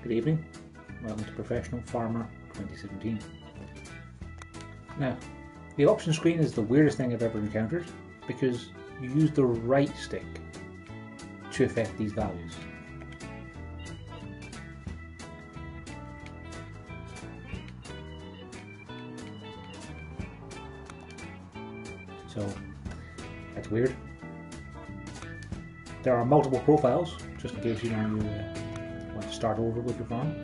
Good evening, welcome to Professional Farmer 2017. Now, the option screen is the weirdest thing I've ever encountered because you use the right stick to affect these values. So, that's weird. There are multiple profiles, just in case you want to start over with your farm.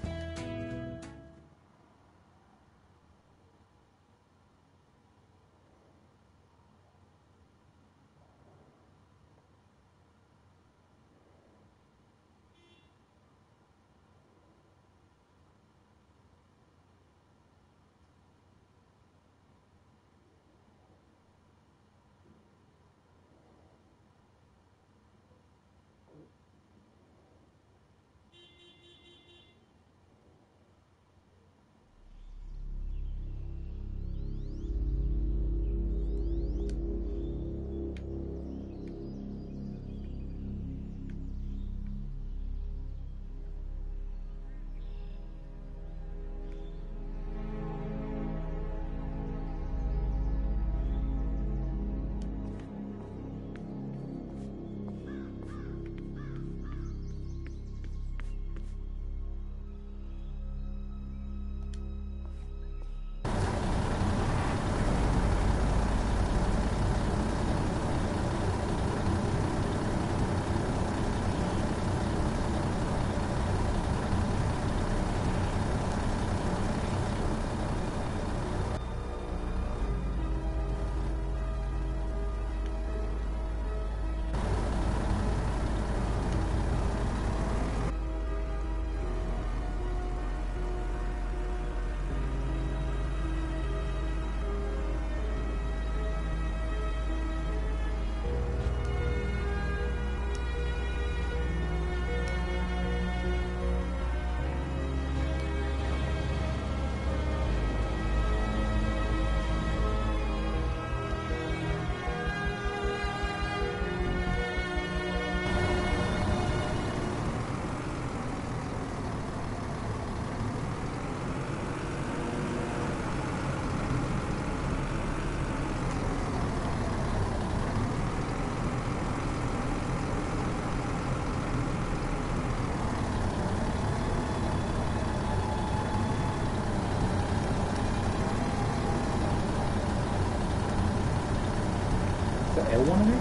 L1 and X?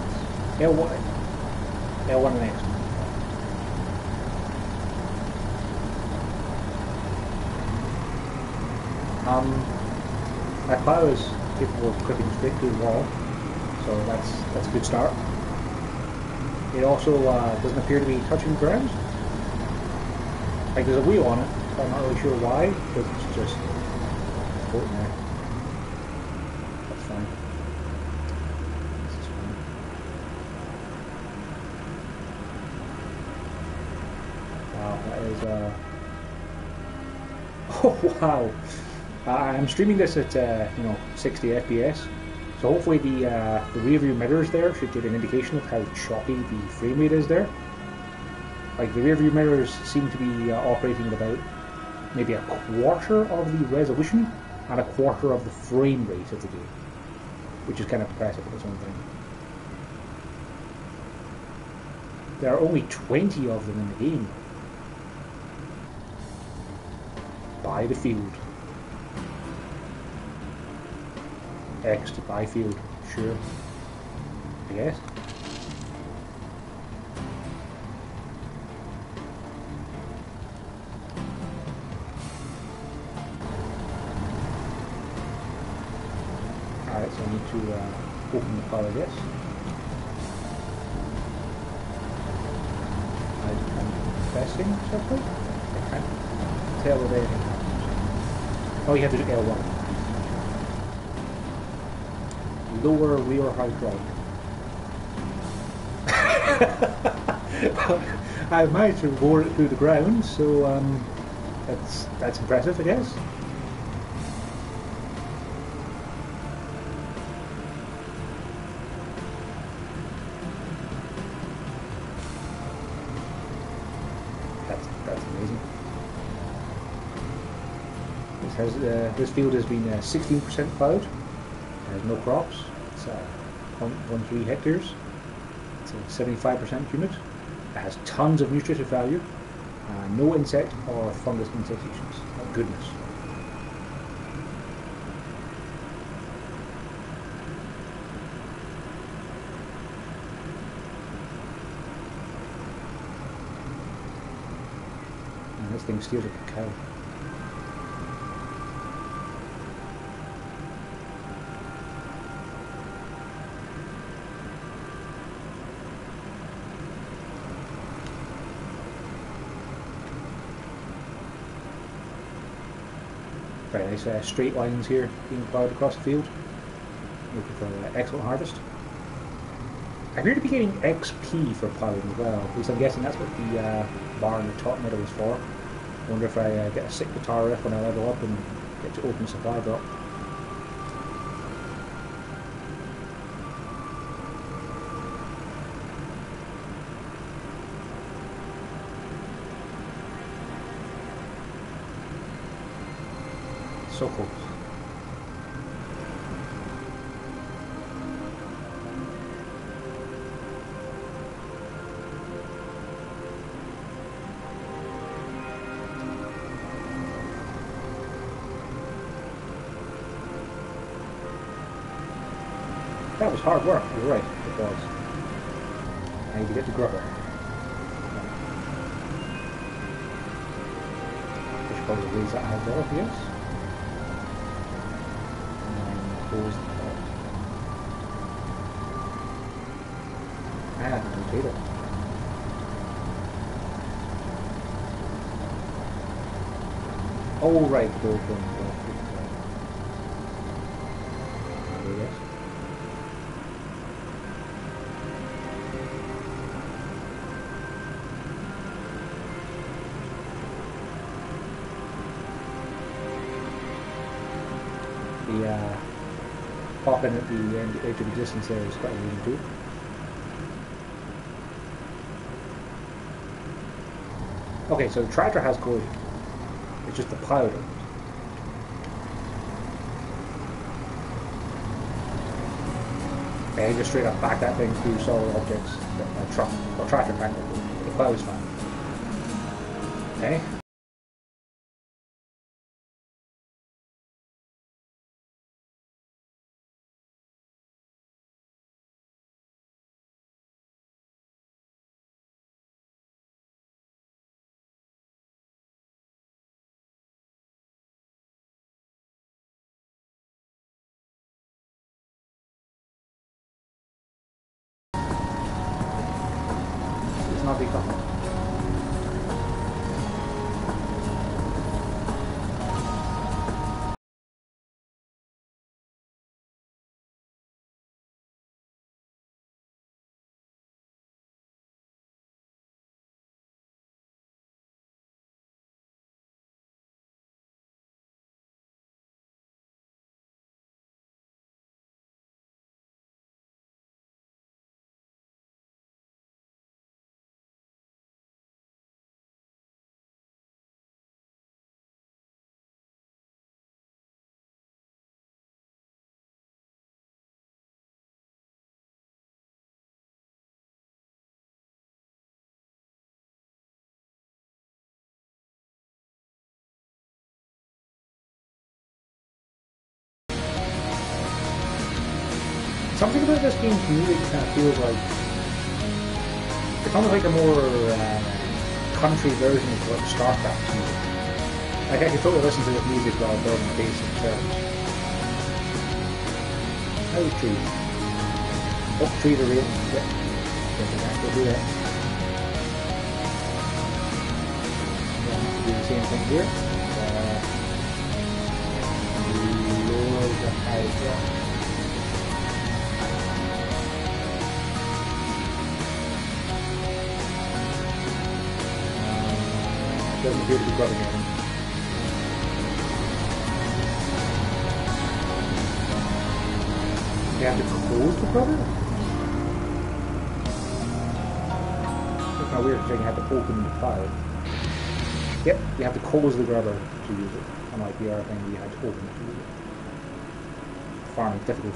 L1 and X. That plow is capable of clipping straight through the wall, so that's a good start. It also doesn't appear to be touching the ground. Like there's a wheel on it, but I'm not really sure why, because it's just floating there. That's fine. Wow, that is oh wow! I'm streaming this at 60 FPS, so hopefully the rear view mirrors there should give an indication of how choppy the frame rate is there. Like the rear view mirrors seem to be operating at about maybe a quarter of the resolution and a quarter of the frame rate of the game, which is kind of impressive at its own thing. There are only 20 of them in the game. Buy the field. X to buy field, sure. I guess. Alright, so I need to open the car, I guess. I'm pressing something? I can't tell what anything happens. Oh, you have to do L1. Lower rear hydraulic. I managed to roar it through the ground, so that's impressive, I guess. That's amazing. This field has been 16% plowed. It has no crops. It's 0.13 hectares. It's 75% humid. It has tons of nutritive value. No insect or fungus infestations. Oh goodness. And this thing steers like a cow. Very nice straight lines here being plowed across the field. Looking for excellent harvest. I appear to be getting XP for plowing as well. At least I'm guessing that's what the bar in the top middle is for. I wonder if I get a sick guitar riff when I level up and get to open the supply drop. So close. That was hard work, you're right, it was. I need to get the grubber. I should probably raise that height off, yes. Close the top. The potato. Oh right, the gold one. Yes. The popping at the edge of the distance there is quite amazing too. Okay, so the tractor has collision. It's just the plow doesn't. Okay, just straight up back that thing through solid objects. A truck or tractor can't do. The plow is fine. Okay. Not become. Something about this game to me kind of feels like it's almost like a more country version of like StarCraft music. Like I could totally listen to this music while building basic terms. How tree? Oak tree to rail. Yep. We'll do that. We'll do the same thing here. Lower the height. Yeah. Doesn't appear to be grubbing at him. You have to close the brother? It's kind of weird because you have to open the file. Yep, you have to close the grabber to use it. Unlike the other thing, you had to open it to use it. Far more difficult.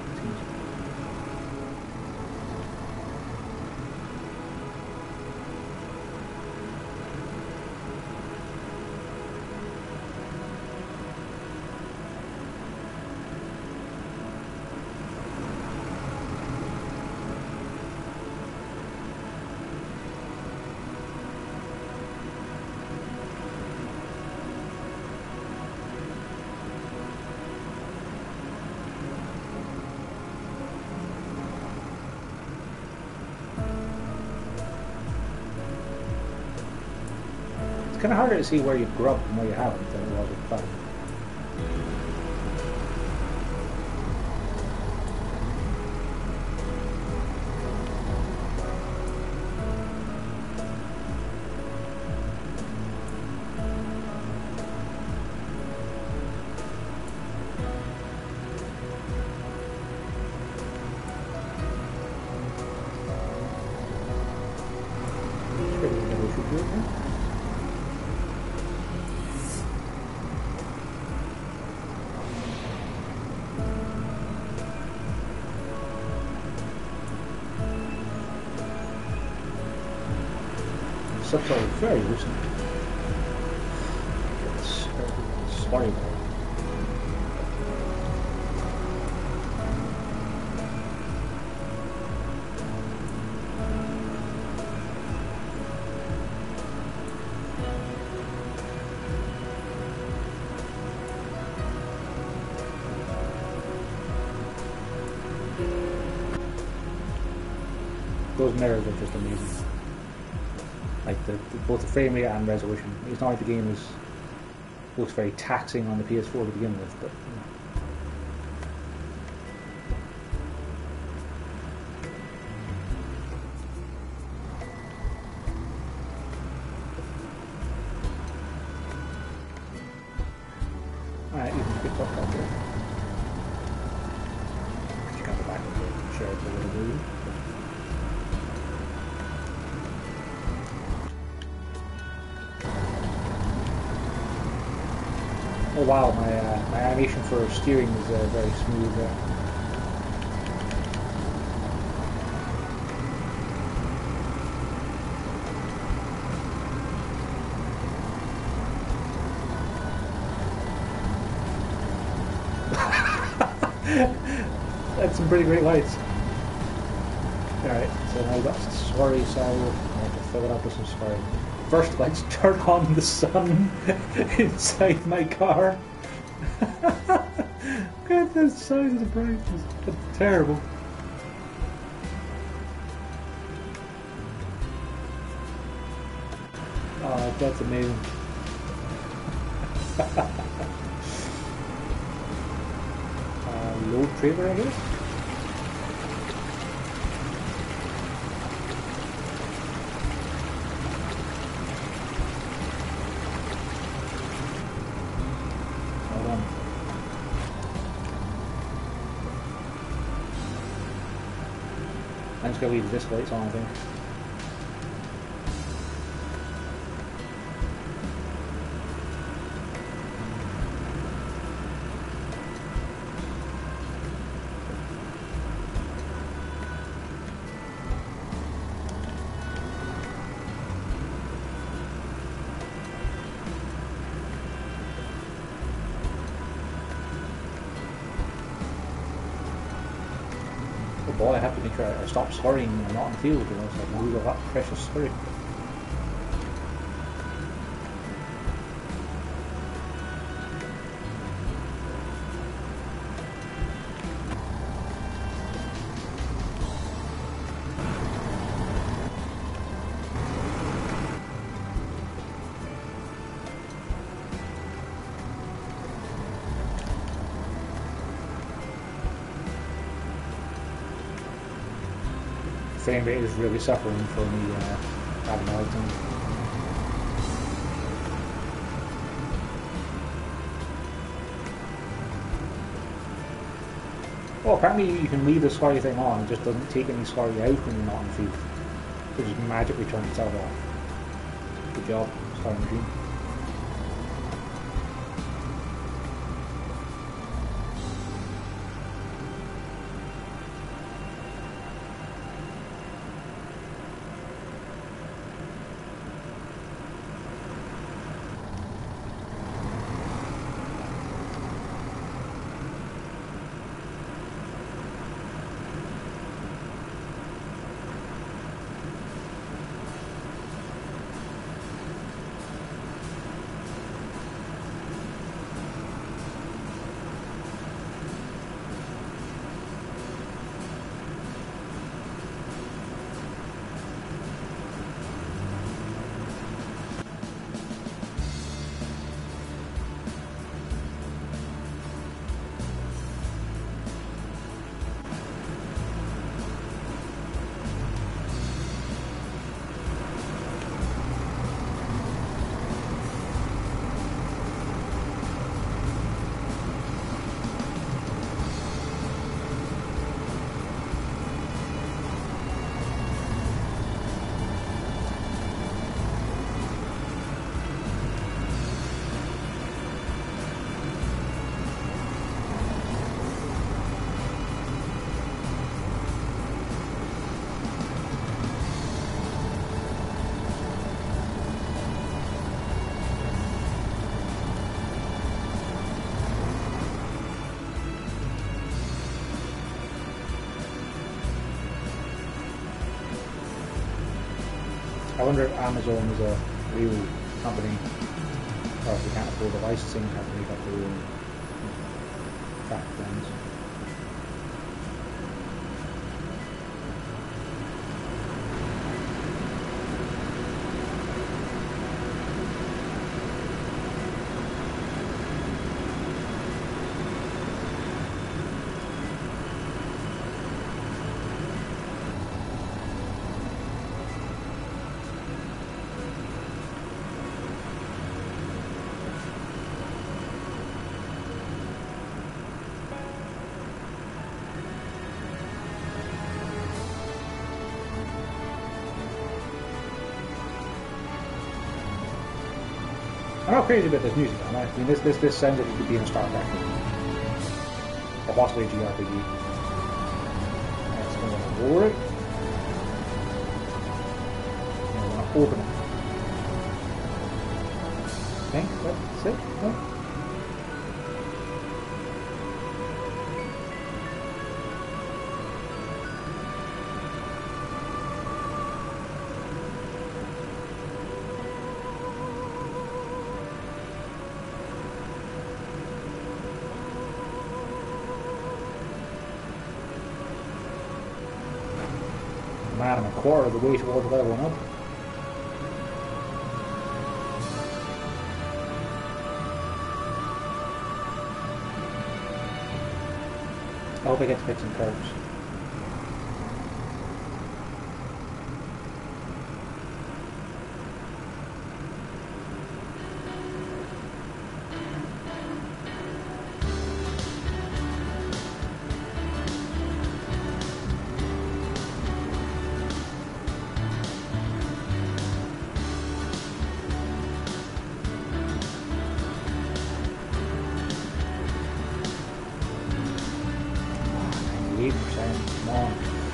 It's kind of harder to see where you've grubbed and where you haven't than it was with Cloud. Subs are very recent. It's sorry. Those mirrors are just amazing. Like both the frame rate and resolution. It's not like the game looks very taxing on the PS4 to begin with, but alright, you can pick up that there. You can go back and share it a little bit. Oh wow, my animation for steering is very smooth there. That's some pretty great lights. Alright, so now we've got slurry, so I have to fill it up with some slurry. First, let's turn on the sun inside my car. Look at the size of the brightness. That's terrible. Oh, that's amazing. Load trailer, I guess? I'm just going to leave the disc lights on, I think. Boy, I have to make sure I stop slurring when I'm not in the field, you know, so I lose all that precious slurry. Frame rate is really suffering from the abnormality. Well, apparently you can leave the slurry thing on, it just doesn't take any slurry out when you're not in the field. It just magically turns itself off. Good job, slurry machine. I wonder if Amazon is a real company, or if they can't afford a licensing company, got their own track plans. I'm not crazy about this music, am I? I mean, this sounds like it could be in a Star Trek movie. Or possibly a GRPG. Alright, so I'm going to lower it. And I'm going to open it. I think that's it. No? Man, I'm a quarter of the way towards leveling up. I hope I get to pick some cards. Come on.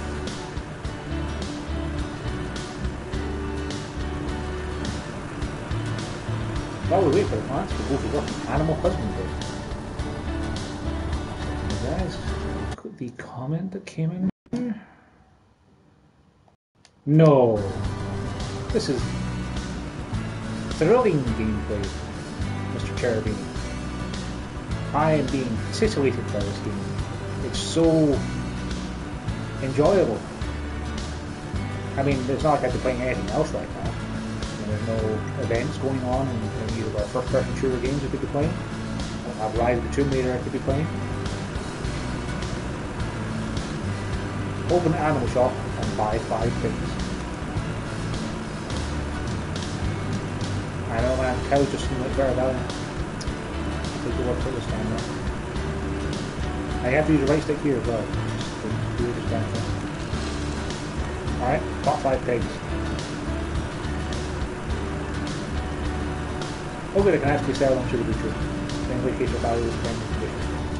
While we wait for the plants to go to work, animal husbandry. Guys, the comment that came in there? No. This is thrilling gameplay, Mr. Cherubini. I am being titillated by this game. It's so enjoyable. I mean, it's not like I'd be playing anything else right now. There's no events going on in either of our first-person shooter games I could be playing. I don't have Rise of the Tomb Raider I could be playing. Open the animal shop and buy 5 things. I know, man, cows just seem like very value. I think it works for this time, though. I have to use the right stick here as well. Just to do this kind of thing. Alright, bought 5 pigs. Hopefully I can actually sell them to the butcher. In which case the value is 10 condition.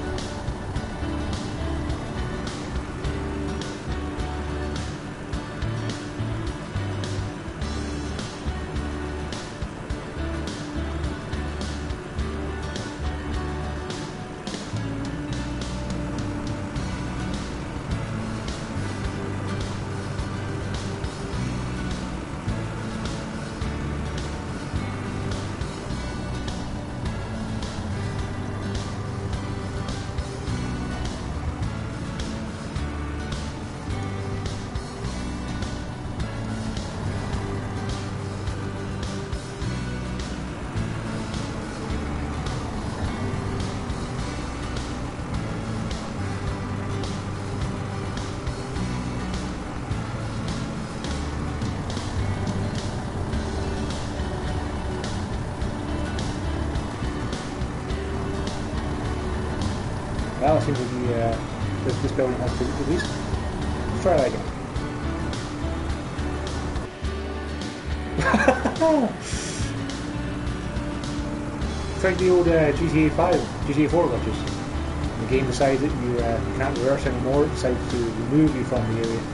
Well, it seems like this building has 2 at least. Let's try that again. It's like the old GTA 5, GTA 4 glitches. The game decides that you can't reverse anymore, it decides to remove you from the area.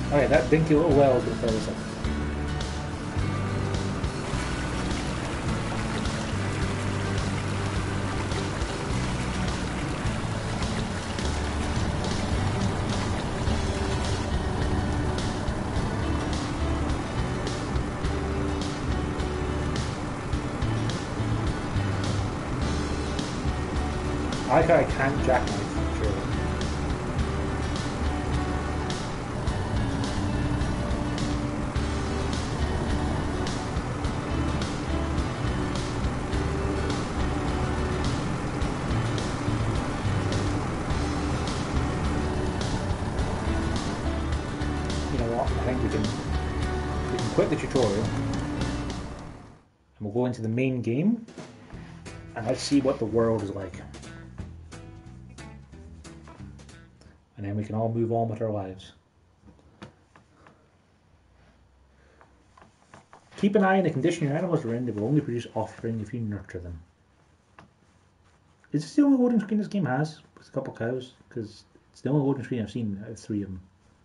Alright, that dinky little well is going to fill this up. I like how I can't jackknife, sure. You know what? I think we can quit the tutorial and we'll go into the main game and let's see what the world is like. And then we can all move on with our lives. Keep an eye on the condition your animals are in. They will only produce offspring if you nurture them. Is this the only loading screen this game has? With a couple of cows? Because it's the only loading screen I've seen out of 3 of them.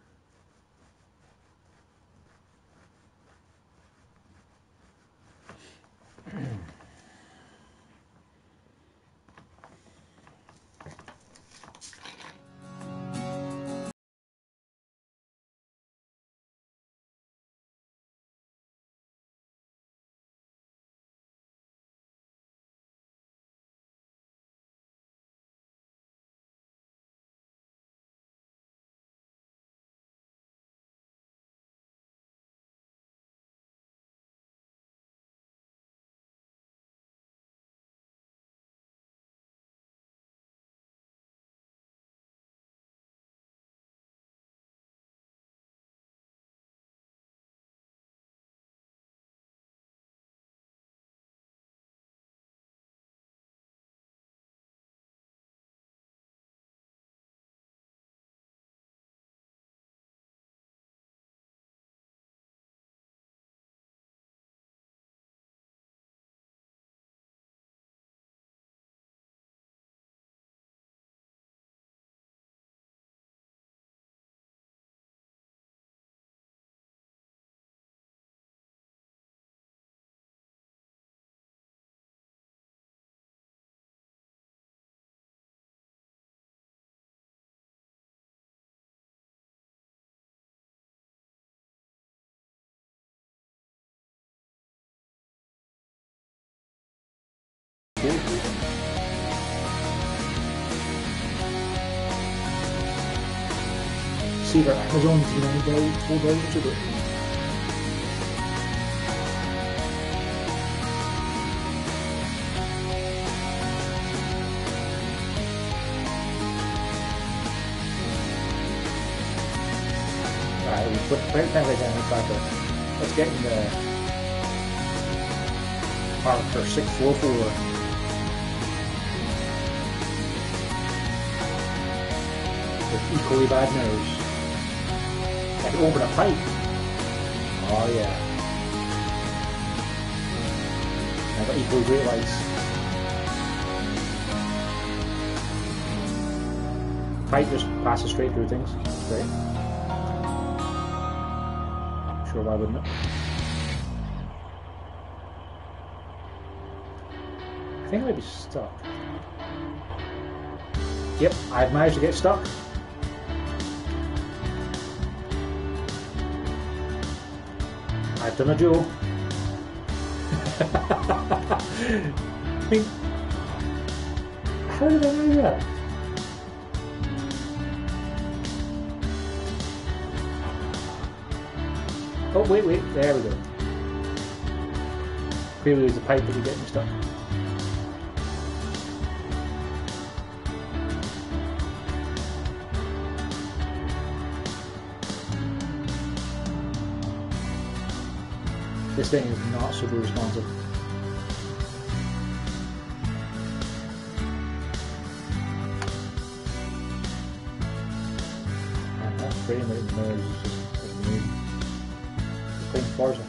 See their Amazon full drive to do it. Alright, we put right time right down the back. Let's get in the park for 644. With equally bad nerves. I can open a pipe. Oh yeah. I got equally great lights. Pipe just passes straight through things. Great. Sure, why wouldn't it? I think I might be stuck. Yep, I've managed to get stuck. I've done a duel. I mean, how did I do that? Oh, wait, there we go. Clearly there's a pipe that you're getting stuck. This thing is not super responsive. And that frame rate in there is just like amazing. Just playing Forza.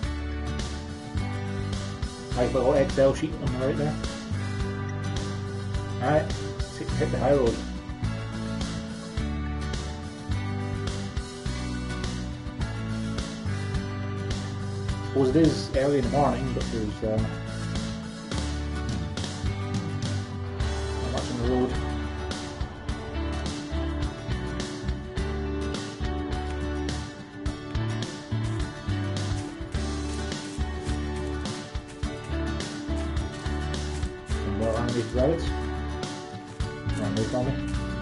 Nice little Excel sheet on the right there. Alright, let's hit the high road. suppose it is early in the morning, but there's not much on the road. Some well-animated rabbits. Run away from me.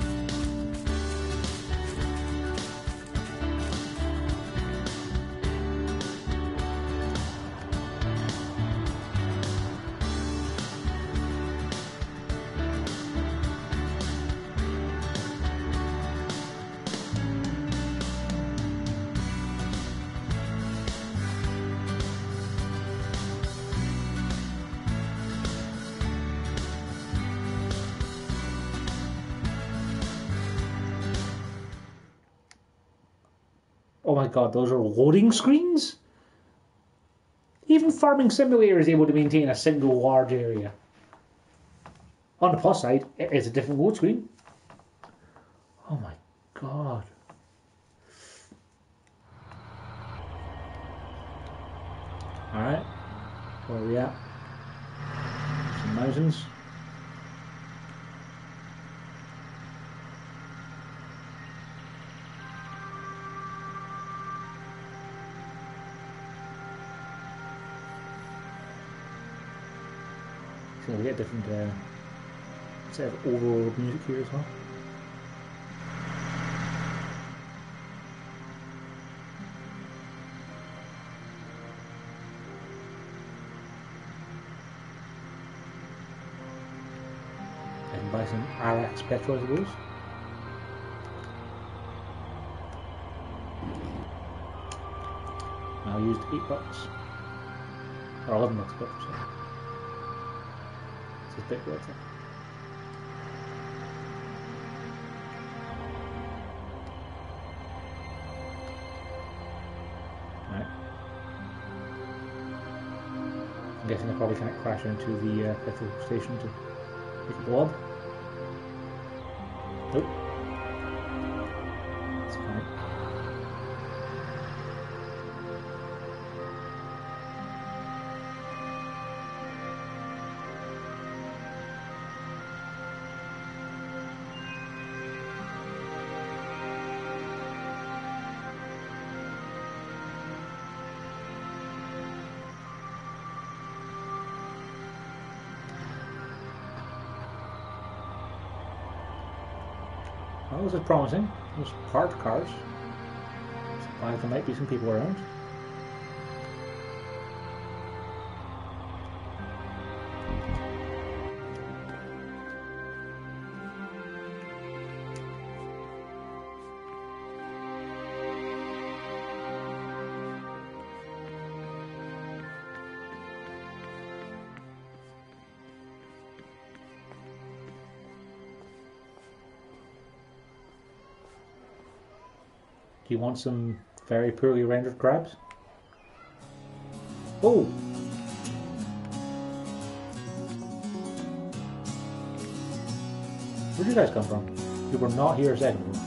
Oh my god, those are loading screens? Even Farming Simulator is able to maintain a single large area. On the plus side, it is a different load screen. Oh my god. Alright, where are we at? Some mountains. So we get different set of overall music here as well. I can buy some RX petrol, I suppose. I used $8 or $11 bucks. It's a bit worth it. Right. I'm guessing I probably can't crash into the petrol station to pick up the log. Nope. It's fine. Well, this is promising. Those parked cars. Surprised there might be some people around. Do you want some very poorly rendered crabs? Oh! Where'd you guys come from? You were not here a second ago.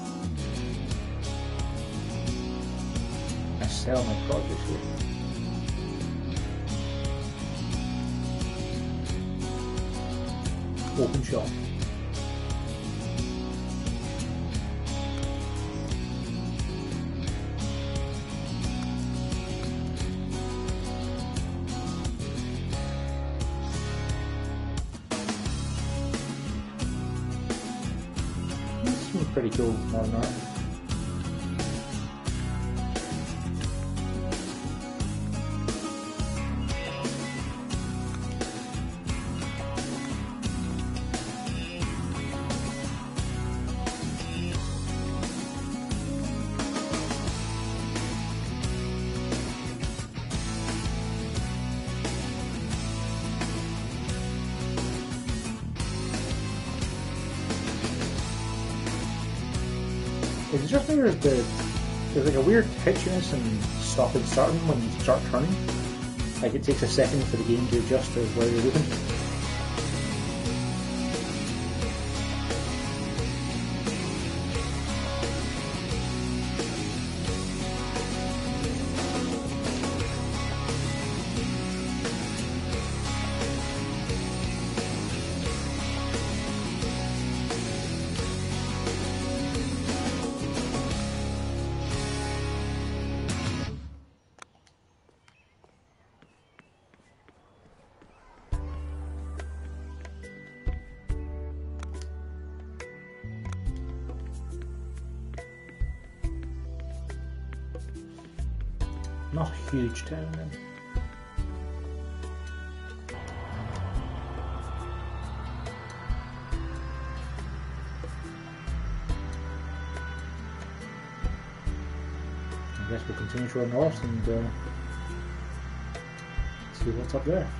I sell my produce here. Open shop. Pretty cool modern art. It's just there's like a weird hitchiness and stop and starting when you start turning. Like it takes a second for the game to adjust to where you're looking. Not a huge town then. I guess we'll continue to our north and see what's up there.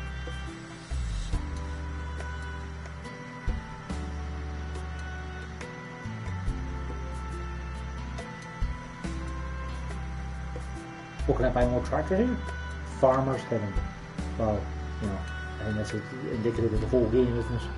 Oh, can I buy more tractor here? Farmer's Heaven. Well, you know, I think that's indicative of the whole game, isn't it?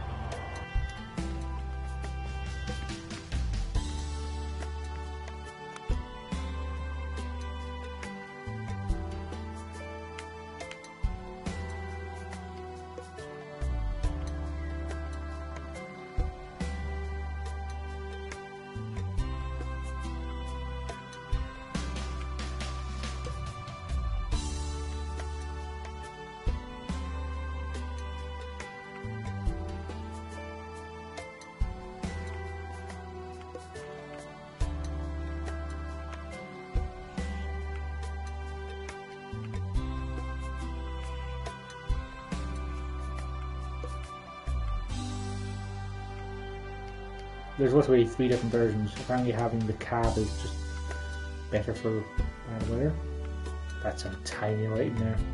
There's literally 3 different versions. Apparently having the cab is just better for bad weather. That's a tiny light in there.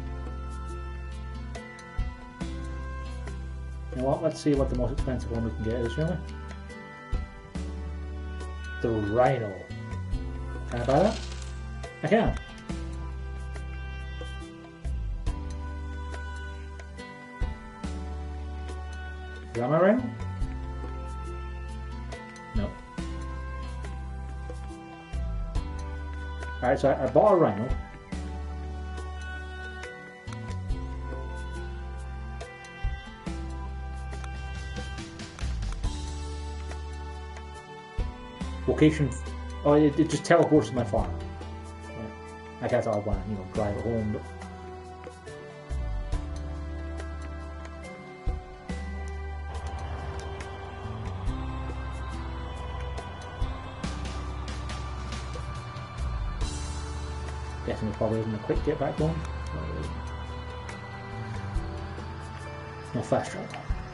You know what, let's see what the most expensive one we can get is, shall we? The Rhino. Can I buy that? I can. Is that my Rhino? No. Alright, so I bought a Rhino. Location. Oh, it just teleports to my farm. Right. I guess I'll want to, you know, drive it home, but. Definitely probably isn't a quick get back home. No fast travel.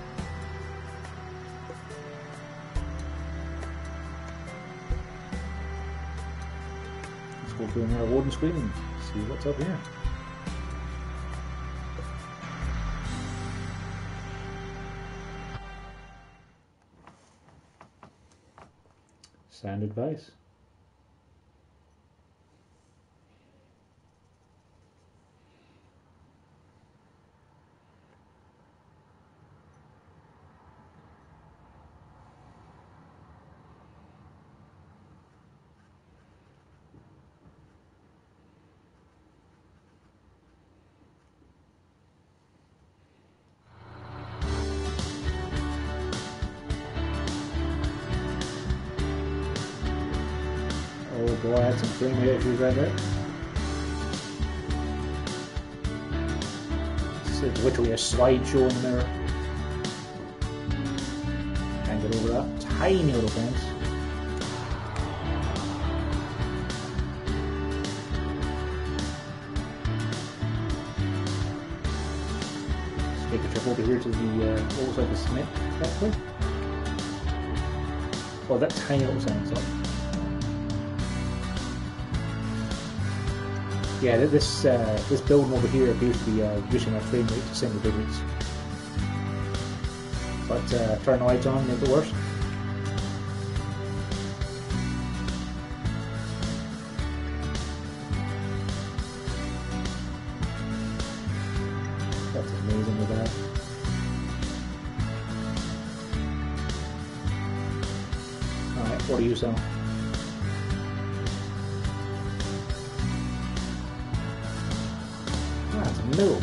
Let's go through another loading screen and see what's up here. Sound advice. Oh boy, I had some frame rate issues right there. This is literally a slideshow in the mirror. Can't get over that tiny little fence. Let's take a trip over here to the what looks like a Smith factory. Oh, that tiny little sensor. Yeah, this building over here appears to be reducing our frame rate to single digits. But turn the lights on, make it worse. That's amazing with that. Alright, what do you sell? That's a mill.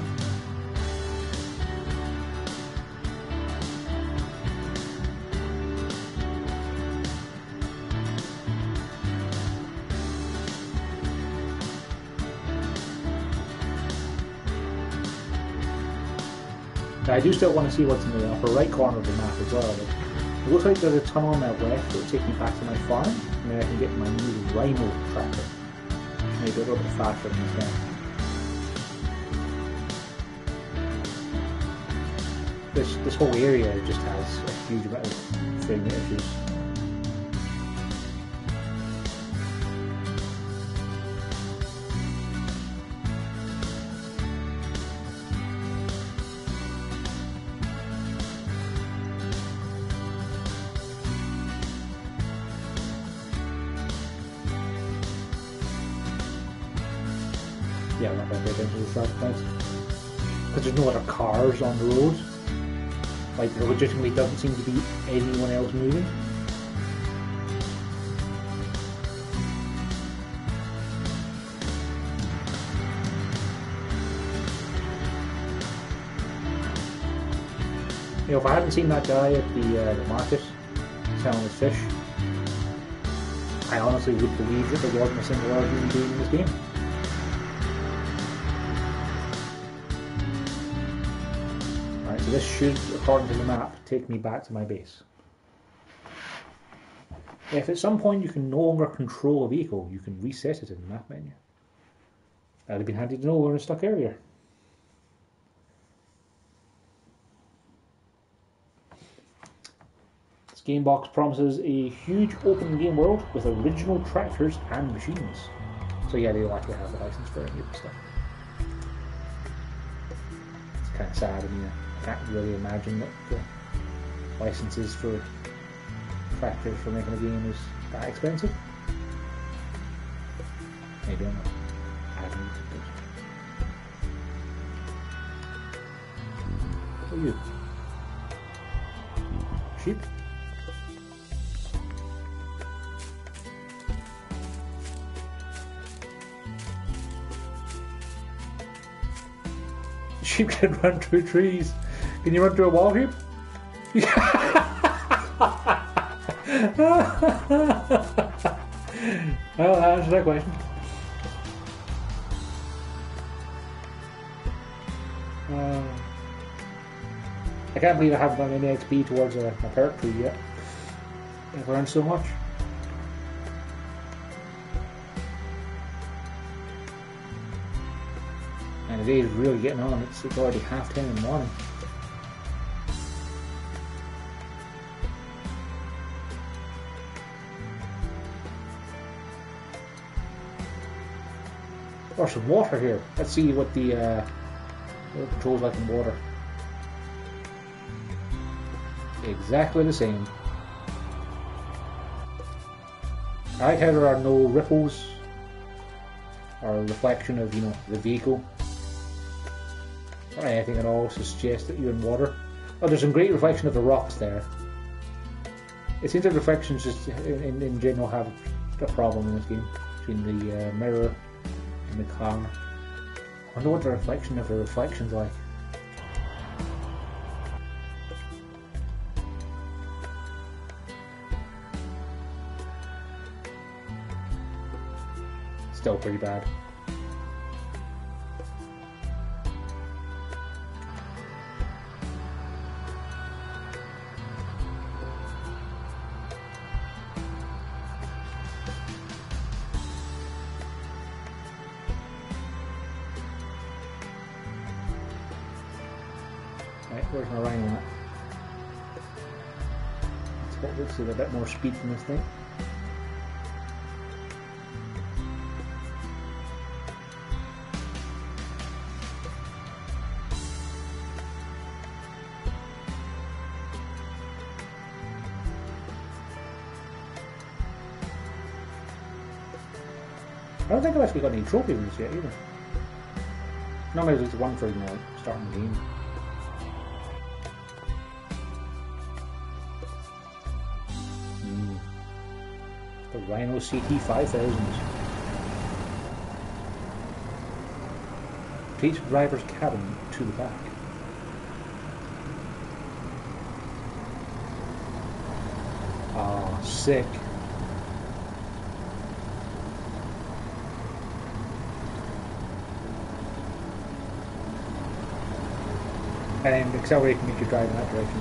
I do still want to see what's in the upper right corner of the map as well. It looks like there's a tunnel on my left that will take me back to my farm. and then I can get my new Rhino tractor, which may be a little bit faster than this guy. This whole area just has a huge amount of frame rate issues. Yeah, I'm not going to pay attention to the traffic lights because there's no other cars on the road. Like, there legitimately doesn't seem to be anyone else moving. You know, if I hadn't seen that guy at the market selling his fish, I honestly would believe that there wasn't a single other human being in this game. So this should, according to the map, take me back to my base. If at some point you can no longer control a vehicle, you can reset it in the map menu. That would have been handy to know we're in a stuck area. This game box promises a huge open game world with original tractors and machines. So yeah, they don't actually have the license for any of the stuff. It's kind of sad, I mean, I can't really imagine that the licenses for tractors for making a game is that expensive. Maybe I'm not. I haven't looked at it. What are you? Sheep? Sheep can run through trees. Can you run through a wall, sheep? Well, that answers that question. I can't believe I haven't done any XP towards a parrot tree yet. I've learned so much. And the day is really getting on. It's already 10:30 in the morning. There's some water here. Let's see what the controls like in water. Exactly the same. I like how there are no ripples or reflection of, you know, the vehicle or anything at all to suggest that you're in water. Oh, there's some great reflection of the rocks there. It seems that reflections just in general have a problem in this game between the mirror and the car. I wonder what the reflection of the reflection's like. Still pretty bad. Right, where's my rhino at? Let's hope this is a bit more speed from this thing. I don't think I've actually got any trophies in this yet either. Normally there's one for, you know, starting the game. The Rhino CT5000. Takes driver's cabin to the back. Ah, sick. And accelerate can make you drive in that direction.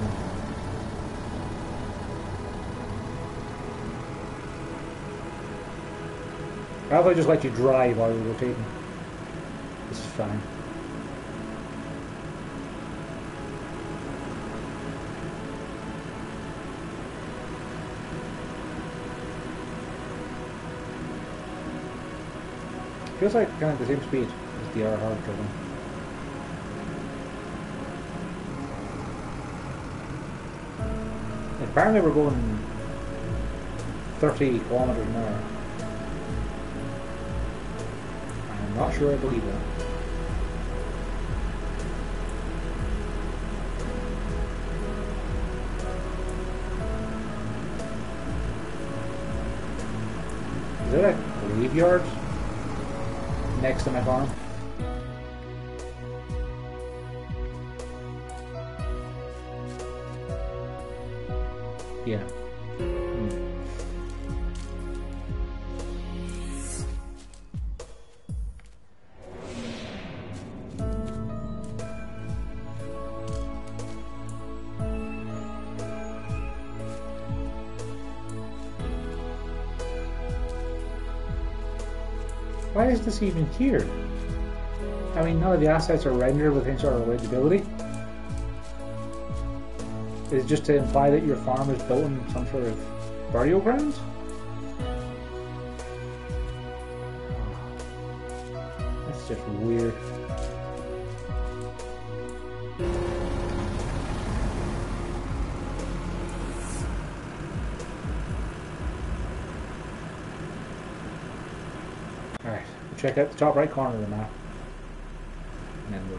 How if I just let you drive while you're rotating? This is fine. Feels like kind of the same speed as the other hard driven. Apparently we're going 30 kilometers an hour. I'm not sure I believe that. Is that a graveyard next to my farm? Yeah. Why is this even here? I mean, none of the assets are rendered with any sort of legibility. Is it just to imply that your farm is built in some sort of burial grounds? That's just weird. Alright, we'll check out the top right corner of the map. And then we'll...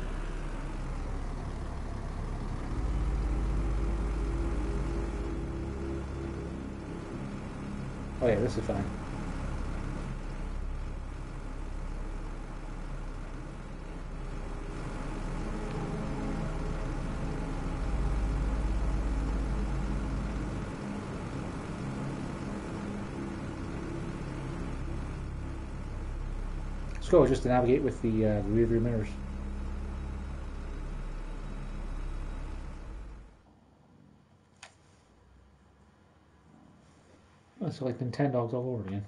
Oh yeah, this is fine. Let's go just to navigate with the rear view mirrors. It's like Nintendogs all over again.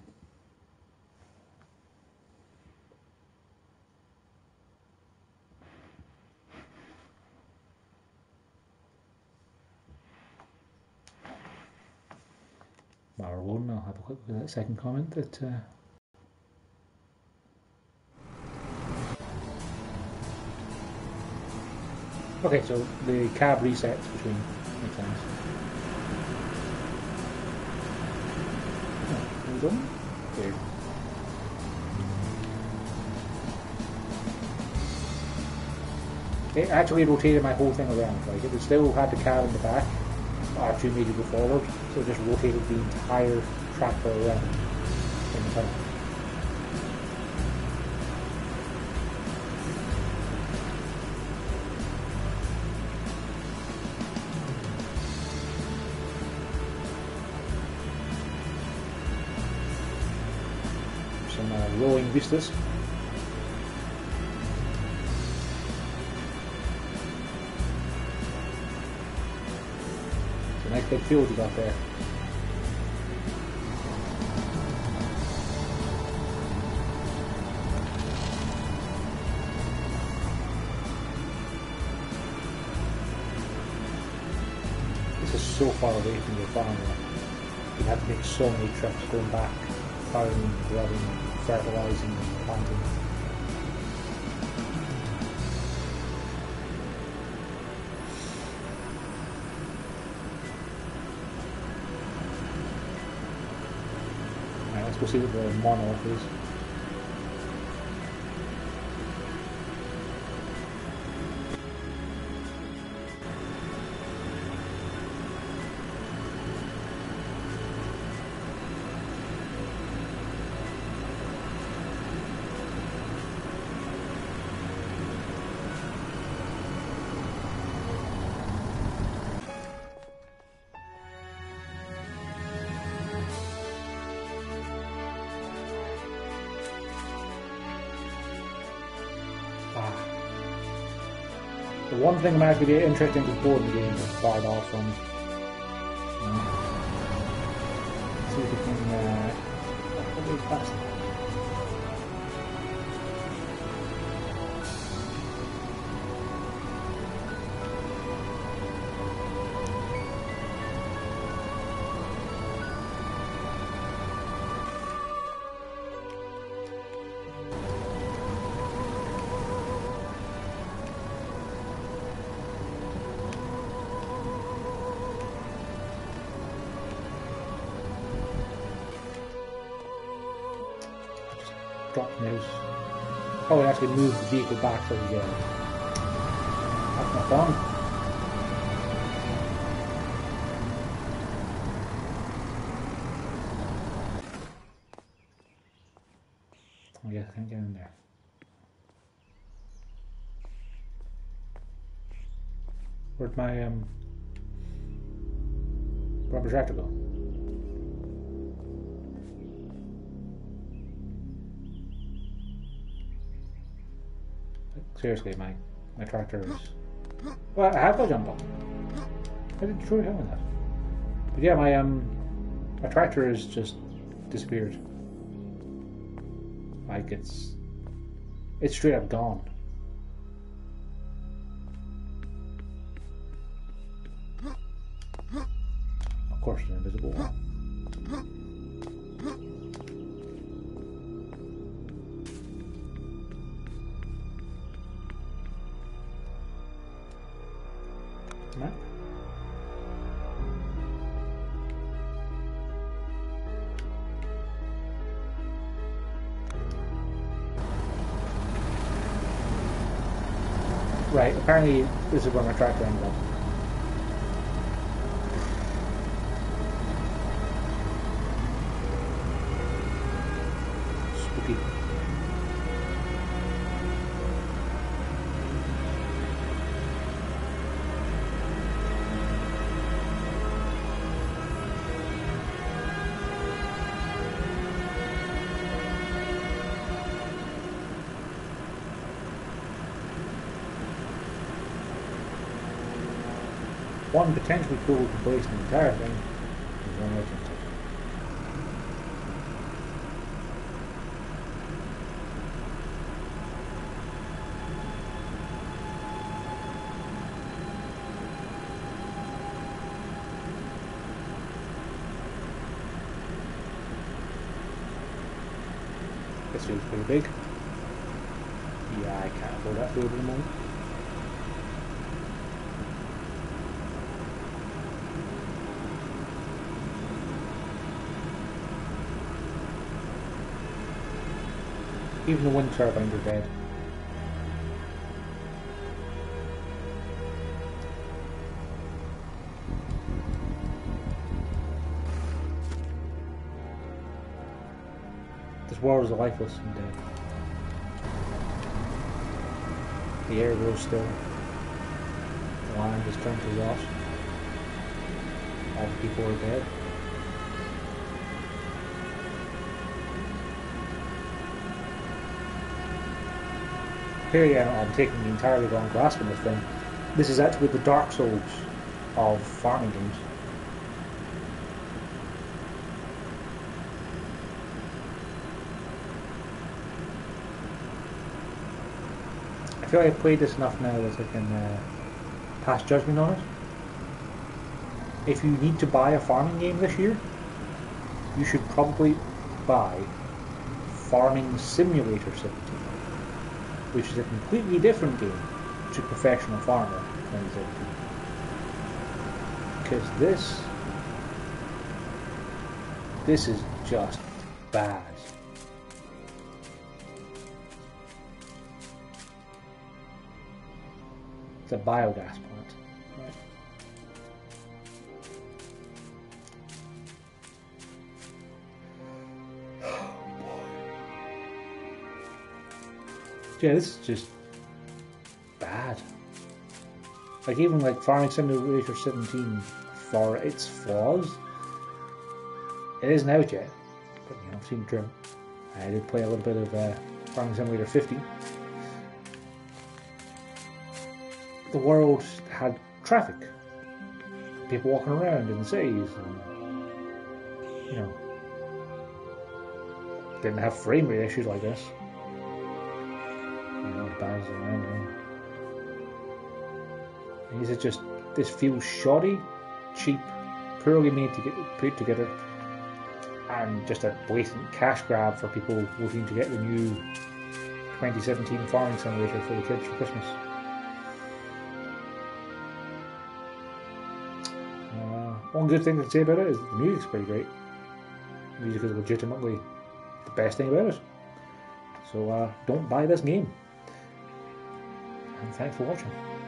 While we're loading, I'll have a quick look at that second comment that okay, so the cab resets between makes sense. Weird. It actually rotated my whole thing around. Like it still had the cab in the back, R2 made it go forward, so it just rotated the entire tractor around in the tunnel. Some rolling vistas. It's a nice big field you got there. This is so far away from your farm. You have to make so many trips going back, plowing, grubbing, fertilizing, planting. Alright, let's go see what the monolith is. The one thing I'm actually interested in exploring the game is fired off from. See if we can. What is past that? drop from the house. Oh, it actually moves the vehicle back so we get it. That's not fun. Oh yeah, I can't get in there. Where'd my rubber tractor go? Seriously, my tractor is... Well, I have got a jump button. I didn't truly have that. But yeah, my tractor has just disappeared. Like it's straight up gone. Of course, an invisible one. Map. Right, apparently this is where my tractor ended up. Spooky. One potentially cool place in the entire thing is one legend. This feels pretty big. Yeah, I can't afford that field at the moment. Even the wind turbines are dead. This world is lifeless and dead. The air grows still. The land has turned to rot. All the people are dead. Here I'm taking the entirely wrong grasp on this thing. This is actually the Dark Souls of farming games. I feel like I've played this enough now that I can pass judgment on it. If you need to buy a farming game this year, you should probably buy Farming Simulator 17. Which is a completely different game to Professional Farmer 2017. Because this is just bad. It's a biogas plant, right? Yeah, this is just bad. Like even like Farming Simulator 17, for its flaws, it isn't out yet. But you know, I've seen the trailer. I did play a little bit of Farming Simulator 50. The world had traffic, people walking around in the cities, and you know, didn't have frame rate issues like this. Bouncing around. And is it just this feels shoddy, cheap, poorly made to get put together, and just a blatant cash grab for people looking to get the new 2017 Farming Simulator for the kids for Christmas. One good thing to say about it is that the music's pretty great. The music is legitimately the best thing about it. So don't buy this game. And thanks for watching.